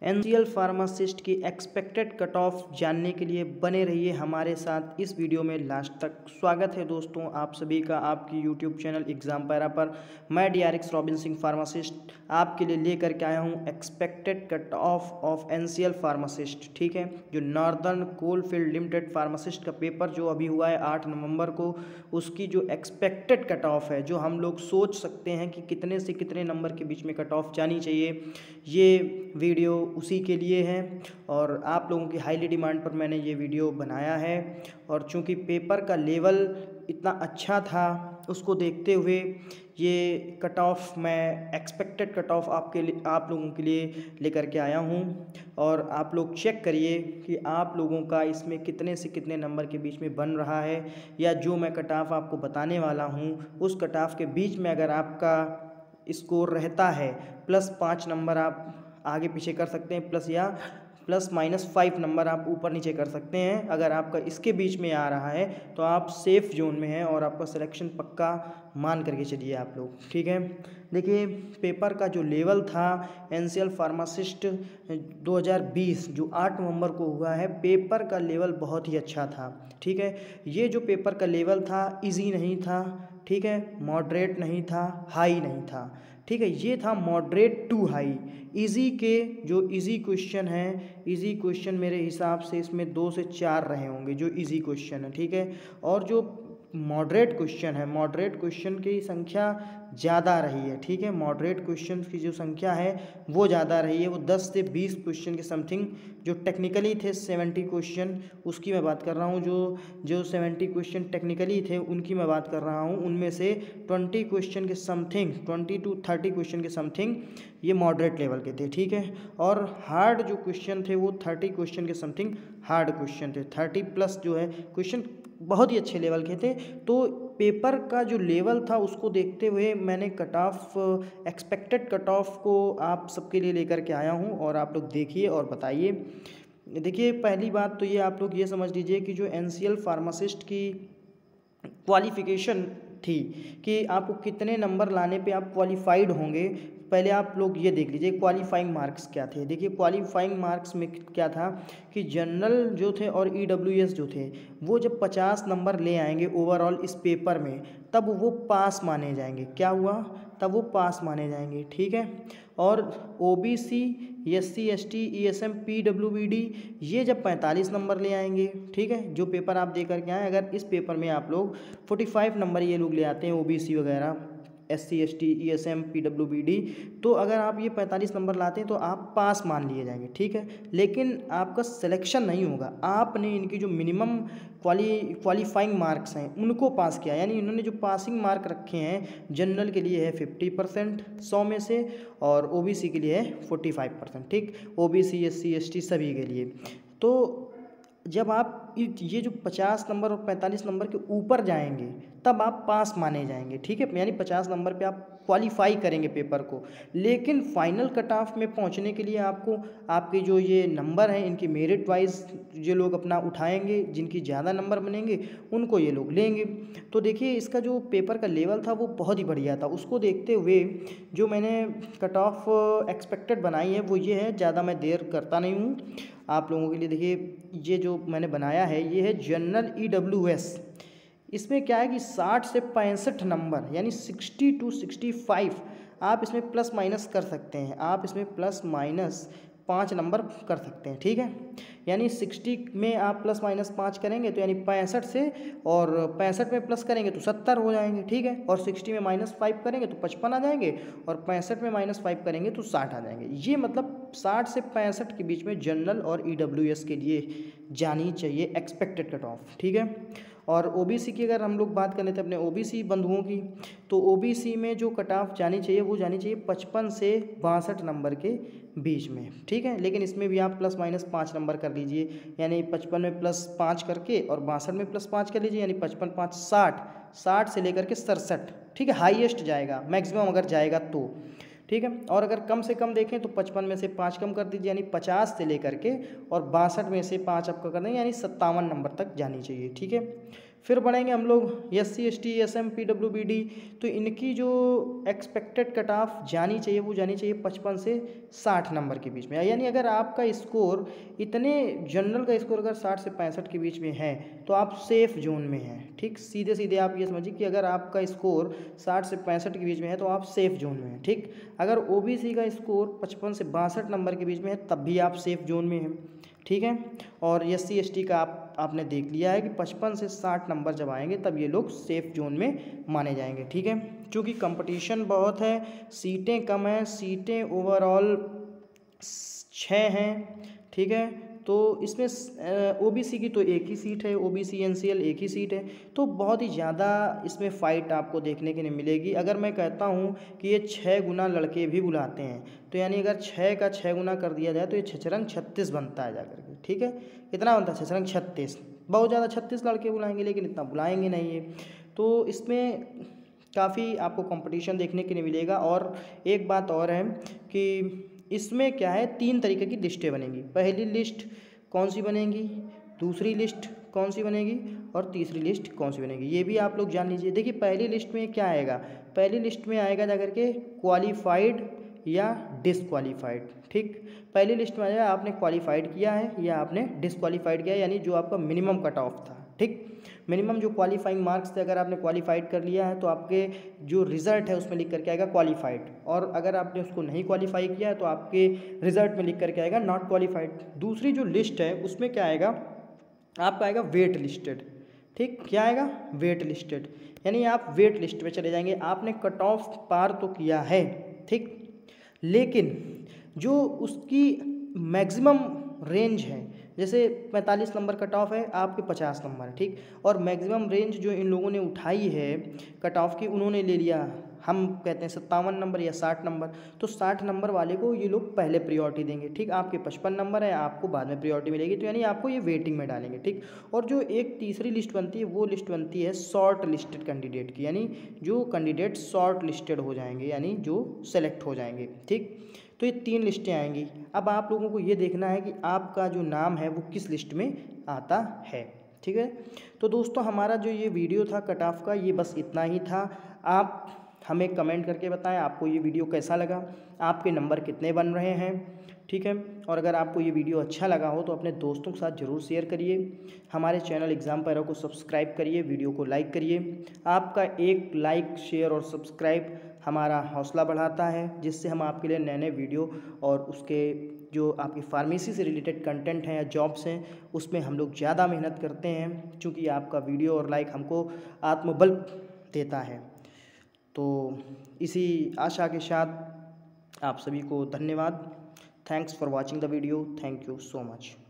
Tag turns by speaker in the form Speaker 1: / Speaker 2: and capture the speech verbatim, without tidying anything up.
Speaker 1: NCL pharmacist की expected cut off जानने के लिए बने रहिए हमारे साथ इस वीडियो में लास्ट तक। स्वागत है दोस्तों आप सभी का आपकी यूट्यूब चैनल एग्जाम पैरा पर। मैं डीआरएक्स रॉबिन सिंह फार्मासिस्ट आपके लिए लेकर के आया हूं expected cut off of NCL pharmacist. ठीक है, जो नॉर्दर्न कोलफील्ड लिमिटेड फार्मासिस्ट का पेपर जो अभी हुआ है आठ नवंबर को, उसकी जो एक्सपेक्टेड कट ऑफ है, जो हम लोग सोच सकते हैं कि कितने से कितने नंबर के बीच में कट ऑफ जानी चाहिए, ये वीडियो उसी के लिए है। और आप लोगों की हाईली डिमांड पर मैंने ये वीडियो बनाया है। और चूंकि पेपर का लेवल इतना अच्छा था, उसको देखते हुए ये कट ऑफ मैं एक्सपेक्टेड कट ऑफ आपके लिए आप लोगों के लिए लेकर के आया हूँ। और आप लोग चेक करिए कि आप लोगों का इसमें कितने से कितने नंबर के बीच में बन रहा है, या जो मैं कट ऑफ आपको बताने वाला हूँ उस कट ऑफ के बीच में अगर आपका स्कोर रहता है प्लस पाँच नंबर आप आगे पीछे कर सकते हैं, प्लस या प्लस माइनस फाइव नंबर आप ऊपर नीचे कर सकते हैं। अगर आपका इसके बीच में आ रहा है तो आप सेफ जोन में हैं और आपका सिलेक्शन पक्का मान करके चलिए आप लोग। ठीक है, देखिए पेपर का जो लेवल था एनसीएल फार्मासिस्ट दो हज़ार बीस जो आठ नवंबर को हुआ है, पेपर का लेवल बहुत ही अच्छा था। ठीक है, ये जो पेपर का लेवल था इजी नहीं था, ठीक है, मॉडरेट नहीं था, हाई नहीं था। ठीक है, ये था मॉडरेट टू हाई। इजी के जो इजी क्वेश्चन हैं, इजी क्वेश्चन मेरे हिसाब से इसमें दो से चार रहे होंगे जो इजी क्वेश्चन है। ठीक है, और जो मॉडरेट क्वेश्चन है, मॉडरेट क्वेश्चन की संख्या ज़्यादा रही है। ठीक है, मॉडरेट क्वेश्चन की जो संख्या है वो ज़्यादा रही है, वो दस से बीस क्वेश्चन के समथिंग। जो टेक्निकली थे सेवेंटी क्वेश्चन, उसकी मैं बात कर रहा हूँ। जो जो सेवेंटी क्वेश्चन टेक्निकली थे उनकी मैं बात कर रहा हूँ। उनमें से ट्वेंटी क्वेश्चन के something, twenty to thirty question के समथिंग ये मॉडरेट लेवल के थे। ठीक है, और हार्ड जो क्वेश्चन थे वो थर्टी क्वेश्चन के समथिंग हार्ड क्वेश्चन थे। थर्टी प्लस जो है क्वेश्चन बहुत ही अच्छे लेवल के थे। तो पेपर का जो लेवल था उसको देखते हुए मैंने cut off, expected cut off को आप सबके लिए लेकर के आया हूँ। और आप लोग देखिए और बताइए। देखिए पहली बात तो ये आप लोग ये समझ लीजिए कि जो एनसीएल फार्मासिस्ट की क्वालिफ़िकेशन थी कि आपको कितने नंबर लाने पे आप क्वालिफाइड होंगे, पहले आप लोग ये देख लीजिए क्वालिफाइंग मार्क्स क्या थे। देखिए क्वालिफाइंग मार्क्स में क्या था कि जनरल जो थे और ईडब्ल्यूएस जो थे वो जब पचास नंबर ले आएंगे ओवरऑल इस पेपर में, तब वो पास माने जाएंगे। क्या हुआ? तब वो पास माने जाएंगे। ठीक है, और ओबीसी, एससी, एसटी, ईएसएम, पीडब्ल्यूबीडी ये जब पैंतालीस नंबर ले आएंगे, ठीक है, जो पेपर आप दे करके आए, अगर इस पेपर में आप लोग पैंतालीस नंबर ये लोग ले आते हैं, ओबीसी वगैरह, एससी, एसटी, ईएसएम, पीडब्ल्यूबीडी, तो अगर आप ये पैंतालीस नंबर लाते हैं तो आप पास मान लिए जाएंगे। ठीक है, लेकिन आपका सिलेक्शन नहीं होगा। आपने इनकी जो मिनिमम क्वाली क्वालिफाइंग मार्क्स हैं उनको पास किया, यानी इन्होंने जो पासिंग मार्क रखे हैं जनरल के लिए है फिफ्टी परसेंट सौ में से, और ओबीसी के लिए है फोर्टी फाइव परसेंट। ठीक, ओबीसी, एससी, एसटी सभी के लिए। तो जब आप ये जो पचास नंबर और पैंतालीस नंबर के ऊपर जाएंगे तब आप पास माने जाएंगे। ठीक है, यानी पचास नंबर पे आप क्वालिफाई करेंगे पेपर को। लेकिन फाइनल कट ऑफ में पहुंचने के लिए आपको आपके जो ये नंबर हैं इनकी मेरिट वाइज जो लोग अपना उठाएंगे, जिनकी ज़्यादा नंबर बनेंगे उनको ये लोग लेंगे। तो देखिए इसका जो पेपर का लेवल था वो बहुत ही बढ़िया था। उसको देखते हुए जो मैंने कट ऑफ एक्सपेक्टेड बनाई है वो ये है, ज़्यादा मैं देर करता नहीं हूँ आप लोगों के लिए। देखिए ये जो मैंने बनाया है ये है जनरल ईडब्ल्यूएस। इसमें क्या है कि साठ से पैंसठ नंबर यानी साठ टू पैंसठ आप इसमें प्लस माइनस कर सकते हैं। आप इसमें प्लस माइनस पाँच नंबर कर सकते हैं। ठीक है, यानी साठ में आप प्लस माइनस पाँच करेंगे तो यानी पैंसठ से, और पैंसठ में प्लस करेंगे तो सत्तर हो जाएंगे। ठीक है, और साठ में माइनस फाइव करेंगे तो पचपन आ जाएंगे, और पैंसठ में माइनस फाइव करेंगे तो साठ आ जाएंगे। ये मतलब साठ से पैंसठ के बीच में जनरल और ईडब्ल्यूएस के लिए जानी चाहिए एक्सपेक्टेड कट ऑफ। ठीक है, और ओबीसी की अगर हम लोग बात करें तो अपने ओबीसी बंधुओं की, तो ओबीसी में जो कट ऑफ जानी चाहिए वो जानी चाहिए पचपन से बासठ नंबर के बीच में। ठीक है, लेकिन इसमें भी आप प्लस माइनस पाँच नंबर कर लीजिए, यानी पचपन में प्लस पाँच करके और बासठ में प्लस पाँच कर लीजिए, यानी पचपन पाँच साठ, साठ से लेकर के सड़सठ। ठीक है, हाईएस्ट जाएगा, मैक्सिमम अगर जाएगा तो। ठीक है, और अगर कम से कम देखें तो पचपन में से पाँच कम कर दीजिए, यानी पचास से लेकर के, और बासठ में से पाँच आपका कर देंगे, यानी सत्तावन नंबर तक जानी चाहिए। ठीक है, फिर बढ़ेंगे हम लोग S C S T S M P W B D, तो इनकी जो एक्सपेक्टेड कट ऑफ जानी चाहिए वो जानी चाहिए पचपन से साठ नंबर के बीच में। यानी अगर आपका स्कोर इतने जनरल का स्कोर अगर साठ से पैंसठ के बीच में है तो आप सेफ जोन में हैं। ठीक, सीधे सीधे आप ये समझिए कि अगर आपका स्कोर साठ से पैंसठ के बीच में है तो आप सेफ जोन में हैं। ठीक, अगर ओ बी सी का स्कोर पचपन से बासठ नंबर के बीच में है तब भी आप सेफ जोन में हैं। ठीक है, और एस सी एस टी का आप आपने देख लिया है कि पचपन से साठ नंबर जब आएंगे तब ये लोग सेफ जोन में माने जाएंगे। ठीक है, क्योंकि कंपटीशन बहुत है, सीटें कम हैं, सीटें ओवरऑल छः हैं। ठीक है, तो इसमें ओ बी सी की तो एक ही सीट है, O B C N C L एक ही सीट है, तो बहुत ही ज़्यादा इसमें फ़ाइट आपको देखने के लिए मिलेगी। अगर मैं कहता हूँ कि ये छः गुना लड़के भी बुलाते हैं तो यानी अगर छः का छः गुना कर दिया जाए तो ये छछरंग छत्तीस बनता है जाकर के। ठीक है, कितना बनता है? छछरंग छत्तीस। बहुत ज़्यादा छत्तीस लड़के बुलाएंगे लेकिन इतना बुलाएंगे नहीं है, तो इसमें काफ़ी आपको कंपटीशन देखने के लिए मिलेगा। और एक बात और है कि इसमें क्या है, तीन तरीके की लिस्टें बनेंगी। पहली लिस्ट कौन सी बनेगी, दूसरी लिस्ट कौन सी बनेगी और तीसरी लिस्ट कौन सी बनेगी, ये भी आप लोग जान लीजिए। देखिए पहली लिस्ट में क्या आएगा, पहली लिस्ट में आएगा जाकर के क्वालिफाइड या डिसक्वालीफाइड। ठीक, पहली लिस्ट में आएगा आपने क्वालिफाइड किया है या आपने डिसक्वालीफाइड किया है, यानी जो आपका मिनिमम कट ऑफ था। ठीक, मिनिमम जो क्वालिफाइंग मार्क्स थे अगर आपने क्वालिफाइड कर लिया है तो आपके जो रिज़ल्ट है उसमें लिख करके आएगा क्वालिफाइड, और अगर आपने उसको नहीं क्वालिफाई किया है तो आपके रिज़ल्ट में लिख करके आएगा नॉट क्वालिफाइड। दूसरी जो लिस्ट है उसमें क्या आएगा, आपका आएगा वेट लिस्टेड। ठीक, क्या आएगा? वेट लिस्टेड, यानी आप वेट लिस्ट में चले जाएंगे, आपने कट ऑफ पार तो किया है। ठीक, लेकिन जो उसकी मैक्सिमम रेंज है, जैसे पैंतालीस नंबर कट ऑफ है, आपके पचास नंबर है। ठीक, और मैक्सिमम रेंज जो इन लोगों ने उठाई है कट ऑफ की, उन्होंने ले लिया, हम कहते हैं सत्तावन नंबर या साठ नंबर, तो साठ नंबर वाले को ये लोग पहले प्रियोरिटी देंगे। ठीक, आपके पचपन नंबर है, आपको बाद में प्रियोरिटी मिलेगी, तो यानी आपको ये वेटिंग में डालेंगे। ठीक, और जो एक तीसरी लिस्ट बनती है वो लिस्ट बनती है शॉर्ट लिस्टेड कैंडिडेट की, यानी जो कैंडिडेट शॉर्ट लिस्टेड हो जाएंगे, यानी जो सेलेक्ट हो जाएंगे। ठीक, तो ये तीन लिस्टें आएंगी। अब आप लोगों को ये देखना है कि आपका जो नाम है वो किस लिस्ट में आता है। ठीक है, तो दोस्तों हमारा जो ये वीडियो था कट ऑफ का, ये बस इतना ही था। आप हमें कमेंट करके बताएं आपको ये वीडियो कैसा लगा, आपके नंबर कितने बन रहे हैं। ठीक है, और अगर आपको ये वीडियो अच्छा लगा हो तो अपने दोस्तों के साथ ज़रूर शेयर करिए। हमारे चैनल एग्ज़ाम पैरो को सब्सक्राइब करिए, वीडियो को लाइक करिए। आपका एक लाइक, शेयर और सब्सक्राइब हमारा हौसला बढ़ाता है, जिससे हम आपके लिए नए नए वीडियो और उसके जो आपकी फार्मेसी से रिलेटेड कंटेंट हैं या जॉब्स हैं उसमें हम लोग ज़्यादा मेहनत करते हैं, क्योंकि आपका वीडियो और लाइक हमको आत्मबल देता है। तो इसी आशा के साथ आप सभी को धन्यवाद। Thanks for watching the video, thank you so much.